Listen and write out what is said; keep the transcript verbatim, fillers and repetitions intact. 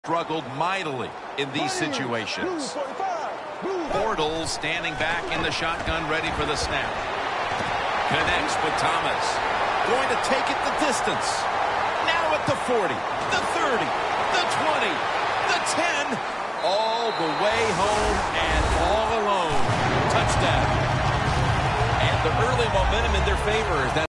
struggled mightily in these situations. Bortles standing back in the shotgun, ready for the snap. Connects with Thomas. Going to take it the distance. Now at the forty, the thirty, the twenty, the ten. All the way home and all alone. Touchdown. And the early momentum in their favor is that